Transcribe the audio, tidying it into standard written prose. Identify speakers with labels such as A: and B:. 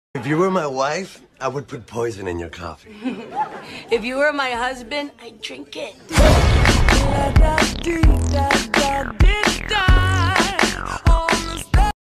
A: If you were my wife, I would put poison in your coffee.
B: If you were my husband, I'd drink it.